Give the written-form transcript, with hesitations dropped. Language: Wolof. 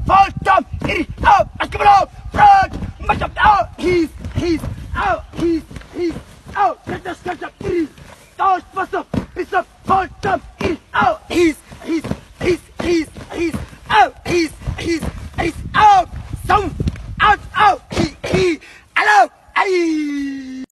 Fall down. It is out. Let's come on. Front. Match up out. He's out. He's out. Catch up. It is out. What's up? It's up. Fall down. It is out. He's out. He's out. Some out. He. Hello. Hey.